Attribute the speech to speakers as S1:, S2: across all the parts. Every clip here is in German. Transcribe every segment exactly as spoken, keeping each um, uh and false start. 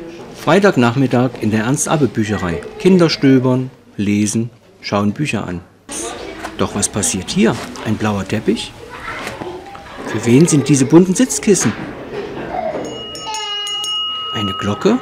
S1: Freitagnachmittag in der Ernst-Abbe-Bücherei. Kinder stöbern, lesen, schauen Bücher an. Doch was passiert hier? Ein blauer Teppich? Für wen sind diese bunten Sitzkissen? Eine Glocke?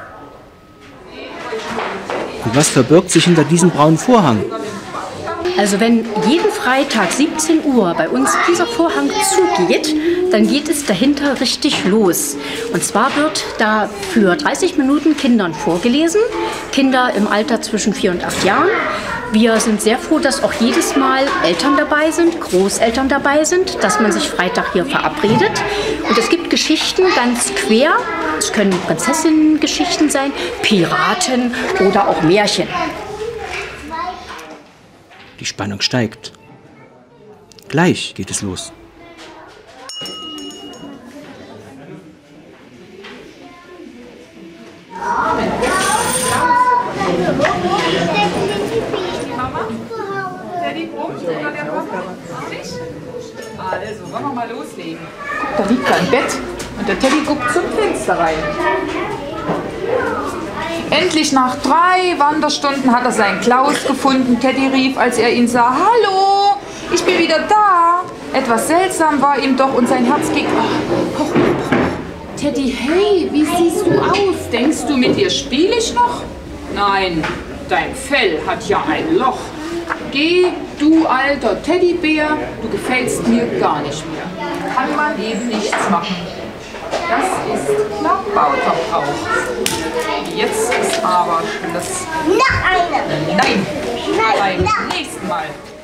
S1: Und was verbirgt sich hinter diesem braunen Vorhang?
S2: Also wenn jeden Freitag siebzehn Uhr bei uns dieser Vorhang zugeht, dann geht es dahinter richtig los. Und zwar wird da für dreißig Minuten Kindern vorgelesen. Kinder im Alter zwischen vier und acht Jahren. Wir sind sehr froh, dass auch jedes Mal Eltern dabei sind, Großeltern dabei sind, dass man sich Freitag hier verabredet. Und es gibt Geschichten ganz quer. Es können Prinzessinnen-Geschichten sein, Piraten oder auch Märchen.
S1: Die Spannung steigt. Gleich geht es los.
S3: Also, wollen wir mal loslegen. Da liegt er im Bett und der Teddy guckt zum Fenster rein. Endlich nach drei Wanderstunden hat er seinen Klaus gefunden. Teddy rief, als er ihn sah, hallo, ich bin wieder da. Etwas seltsam war ihm doch und sein Herz ging, oh, oh, oh. Teddy, hey, wie siehst du aus? Denkst du, mit dir spiele ich noch? Nein, dein Fell hat ja ein Loch. Geh, du alter Teddybär, du gefällst mir gar nicht mehr. Kann man eben nichts machen. Das ist Klabauterbrauch. Jetzt ist aber das...
S4: Noch eine!
S3: Nein!
S4: Nein,
S3: Beim
S4: nein.
S3: nächsten Mal.